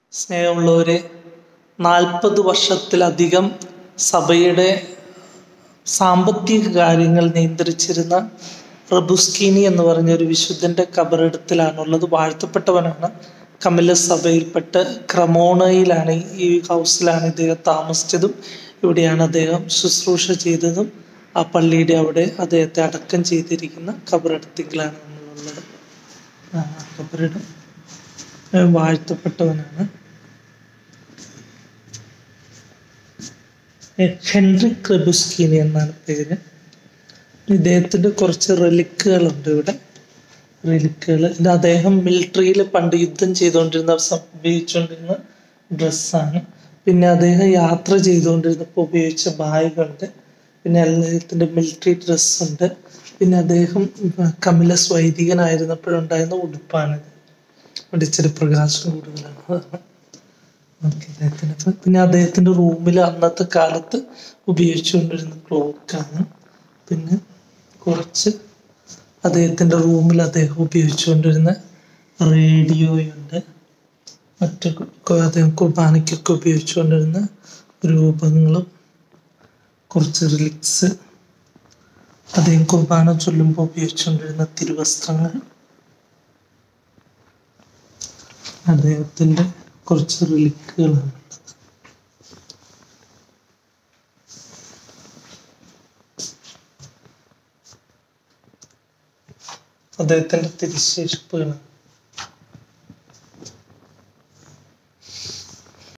സ്നേഹമുള്ളവരെ, 40 വർഷത്തിലധികം സഭയുടെ സാമ്പത്തിക കാര്യങ്ങൾ നിയന്ത്രിച്ചിരുന്ന റബുസ്കീനി എന്ന് പറഞ്ഞ ഒരു വിശുദ്ധന്റെ കബറിടത്തിലാണുള്ളത്. വാഴ്ത്തപ്പെട്ടവനാണ്. കമിലസ് സഭയിൽപ്പെട്ട് ക്രമോണയിലാണ്, ഈ ഹൗസിലാണ് ഇദ്ദേഹം താമസിച്ചതും ഇവിടെയാണ് അദ്ദേഹം ശുശ്രൂഷ ചെയ്തതും. ആ പള്ളിയുടെ അവിടെ അദ്ദേഹത്തെ അടക്കം ചെയ്തിരിക്കുന്ന കബറിടത്തിലാണ് നമ്മളുള്ളത്. കബറിടം വാഴ്ത്തപ്പെട്ടവനാണ്. ഹെൻറിക് റബുസ്കീനി എന്നാണ് പേര്. ഇദ്ദേഹത്തിന്റെ കുറച്ച് റെലിക്കുകളുണ്ട് ഇവിടെ. ഇത് അദ്ദേഹം മിലിറ്ററിയിൽ പണ്ട് യുദ്ധം ചെയ്തുകൊണ്ടിരുന്ന ഉപയോഗിച്ചുകൊണ്ടിരുന്ന ഡ്രസ്സാണ്. പിന്നെ അദ്ദേഹം യാത്ര ചെയ്തുകൊണ്ടിരുന്നപ്പോൾ ഉപയോഗിച്ച ബാഗുണ്ട്. പിന്നെ അദ്ദേഹത്തിന്റെ മിലിറ്ററി ഡ്രസ്സുണ്ട്. പിന്നെ അദ്ദേഹം കമിലസ് വൈദികനായിരുന്നപ്പോഴുണ്ടായിരുന്ന ഉടുപ്പാണിത്. ഇച്ചിരി പ്രകാശം കൂടുതലാണ്. പിന്നെ അദ്ദേഹത്തിന്റെ റൂമിൽ അന്നത്തെ കാലത്ത് ഉപയോഗിച്ചുകൊണ്ടിരുന്ന ക്ലോക്കാണ്. പിന്നെ കുറച്ച് അദ്ദേഹത്തിന്റെ റൂമിൽ അദ്ദേഹം ഉപയോഗിച്ചുകൊണ്ടിരുന്ന റേഡിയോയുണ്ട്. മറ്റു അദ്ദേഹം കുർബാനയ്ക്കൊക്കെ ഉപയോഗിച്ചുകൊണ്ടിരുന്ന രൂപങ്ങളും കുറച്ച് റിലിക്സ്, അദ്ദേഹം കുർബാന ചൊല്ലുമ്പോൾ ഉപയോഗിച്ചുകൊണ്ടിരുന്ന തിരുവസ്ത്രങ്ങൾ, അദ്ദേഹത്തിന്റെ കുറച്ച് റിലിക്കുകളാണ്. അദ്ദേഹത്തിന്റെ തിരുശേഷിപ്പുകളാണ്.